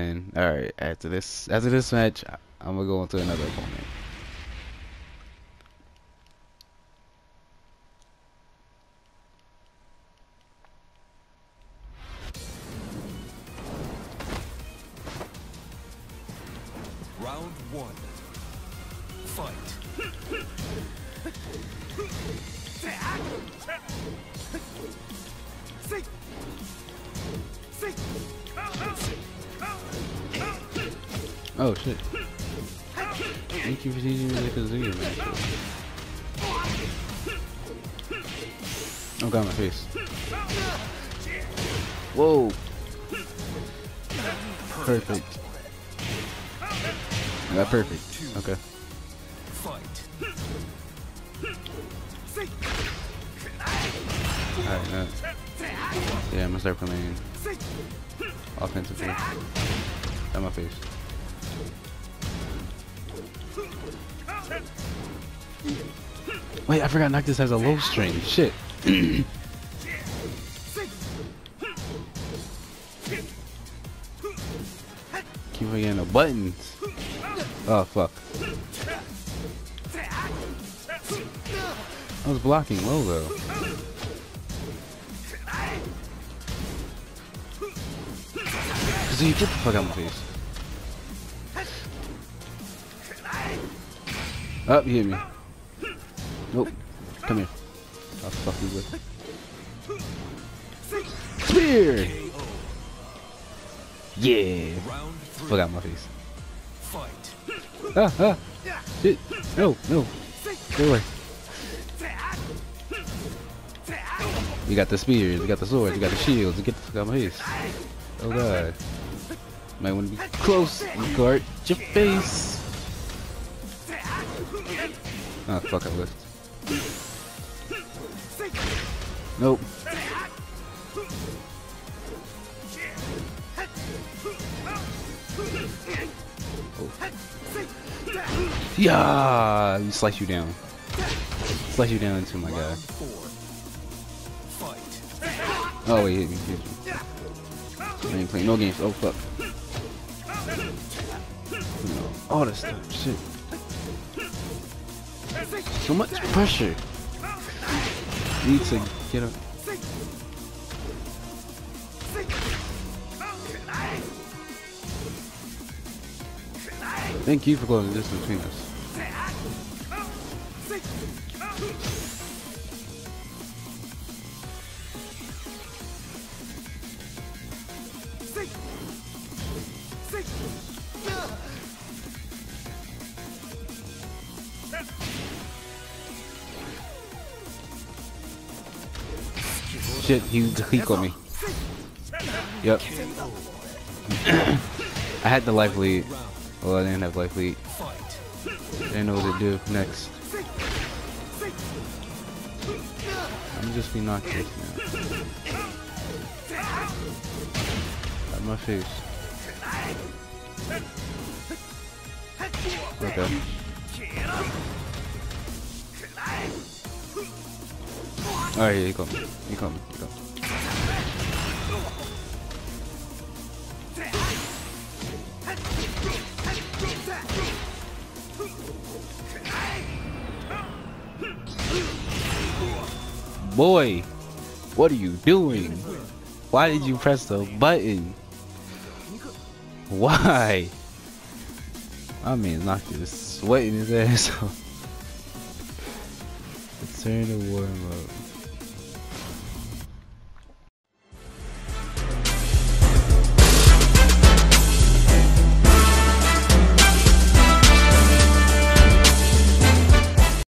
win. All right, after this match, I'm gonna go into another opponent. Round one. Fight. Oh shit! Thank you for teaching me the Kazuya match. Oh god, my face. Whoa! Perfect. I got perfect. Okay. Fight. Alright, yeah, I'm gonna start playing offensively. At my face. Wait, I forgot Noctis has a low string. Shit. Keep forgetting the buttons. Oh fuck. I was blocking low though. So you get the fuck out of my face. Oh, you hit me. Nope. Come here. I'll fuck you with. Spear! Yeah! Fuck out my face. Fight. Ah! Shit! No! No! Go away. You got the spears, you got the swords, you got the shields, you get the fuck out my face. Oh god. Might want to be close and guard your face. Oh fuck, I lift. Nope. Oh. Yeah, you slice you down. Slice you down into my guy. Oh wait, hit me. I ain't playing no games. Oh fuck. All this stuff, shit. So much pressure. Need to get up. Thank you for closing the distance between us. Shit, he caught me. Yep. I had the life lead. Well, I didn't have life lead. I didn't know what to do next. I'm just be knocked this now. At my face. Okay. Alright, yeah, he caught me. He caught me. He caught me. Boy, what are you doing? Why did you press the button? Why? I mean, Noctis sweating his ass off. Return to war mode.